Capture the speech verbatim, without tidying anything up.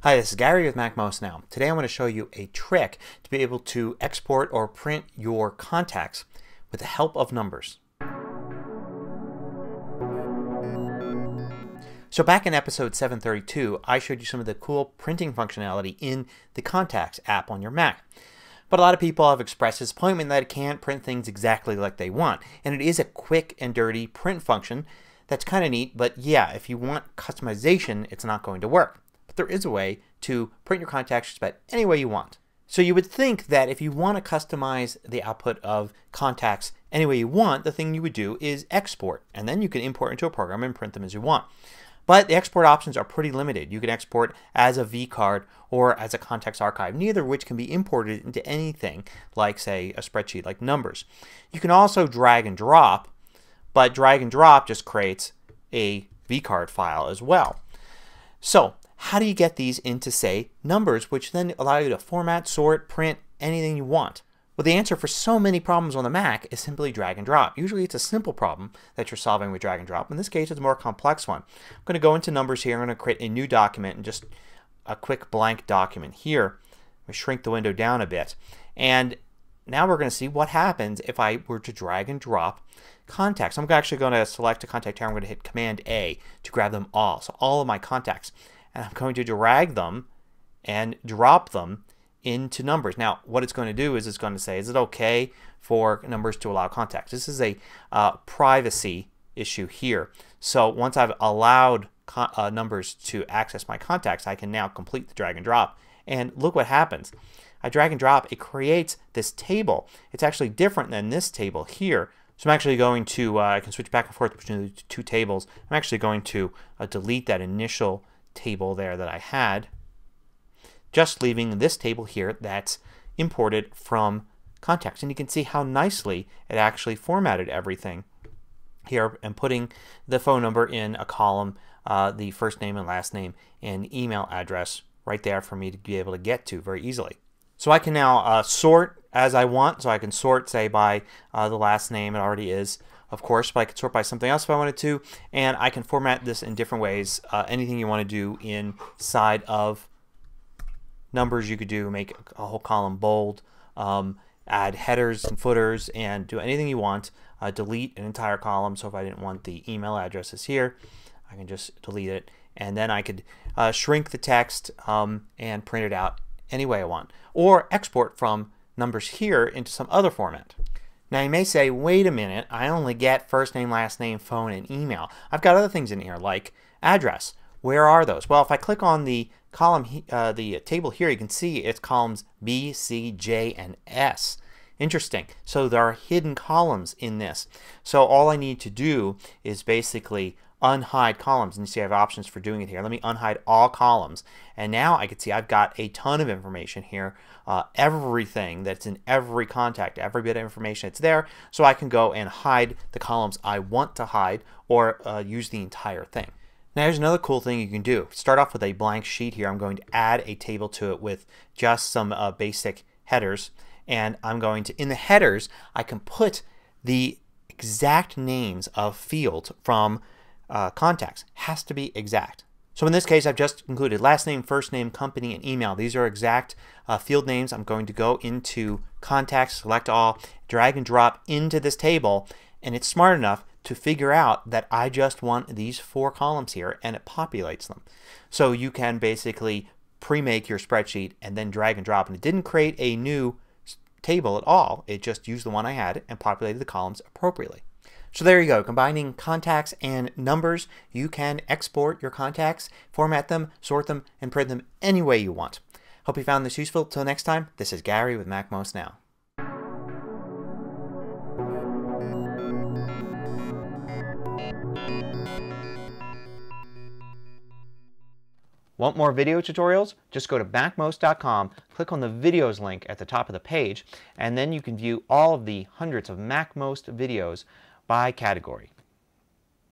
Hi, this is Gary with MacMost Now. Today I'm going to show you a trick to be able to export or print your contacts with the help of numbers. So back in episode seven thirty-two I showed you some of the cool printing functionality in the Contacts app on your Mac. But a lot of people have expressed disappointment that it can't print things exactly like they want. And it is a quick and dirty print function that's kind of neat, but yeah, if you want customization it's not going to work. There is a way to print your contacts just about any way you want. So you would think that if you want to customize the output of contacts any way you want, the thing you would do is export. And then you can import into a program and print them as you want. But the export options are pretty limited. You can export as a V card or as a contacts archive, neither of which can be imported into anything like, say, a spreadsheet like Numbers. You can also drag and drop, but drag and drop just creates a V card file as well. So how do you get these into, say, Numbers, which then allow you to format, sort, print anything you want? Well, the answer for so many problems on the Mac is simply drag and drop. Usually it's a simple problem that you're solving with drag and drop. In this case it's a more complex one. I'm going to go into Numbers here. I'm going to create a new document and just a quick blank document here. I'm going to shrink the window down a bit. And now we're going to see what happens if I were to drag and drop contacts. I'm actually going to select a contact here. I'm going to hit Command A to grab them all. So all of my contacts. And I'm going to drag them and drop them into Numbers. Now what it's going to do is it's going to say, is it okay for Numbers to allow contacts? This is a uh, privacy issue here. So once I've allowed uh, Numbers to access my contacts I can now complete the drag and drop. And look what happens. I drag and drop. It creates this table. It's actually different than this table here. So I'm actually going to, uh, I can switch back and forth between the two tables. I'm actually going to uh, delete that initial table there that I had, just leaving this table here that's imported from contacts. And you can see how nicely it actually formatted everything here and putting the phone number in a column, uh, the first name and last name and email address right there for me to be able to get to very easily. So I can now uh, sort as I want. So I can sort, say, by uh, the last name. It already is, of course, but I could sort by something else if I wanted to. And I can format this in different ways. Uh, anything you want to do inside of Numbers you could do. Make a whole column bold. Um, add headers and footers and do anything you want. Uh, delete an entire column. So if I didn't want the email addresses here I can just delete it. And then I could uh, shrink the text um, and print it out any way I want. Or export from Numbers here into some other format. Now you may say, wait a minute, I only get first name, last name, phone, and email. I've got other things in here like address. Where are those? Well, if I click on the column, uh, the table here, you can see it's columns B, C, J, and S. Interesting. So there are hidden columns in this. So all I need to do is basically unhide columns. And you see I have options for doing it here. Let me unhide all columns. And now I can see I've got a ton of information here. Uh, everything that's in every contact, every bit of information that's there. So I can go and hide the columns I want to hide or uh, use the entire thing. Now here's another cool thing you can do. Start off with a blank sheet here. I'm going to add a table to it with just some uh, basic headers. And I'm going to, in the headers, I can put the exact names of fields from uh, contacts. Has to be exact. So in this case I've just included last name, first name, company, and email. These are exact uh, field names. I'm going to go into Contacts, select all, drag and drop into this table, and it's smart enough to figure out that I just want these four columns here and it populates them. So you can basically pre-make your spreadsheet and then drag and drop, and it didn't create a new table at all. It just used the one I had and populated the columns appropriately. So there you go. Combining contacts and Numbers, you can export your contacts, format them, sort them, and print them any way you want. Hope you found this useful. Till next time, this is Gary with MacMost Now. Want more video tutorials? Just go to MacMost dot com, click on the videos link at the top of the page, and then you can view all of the hundreds of MacMost videos by category.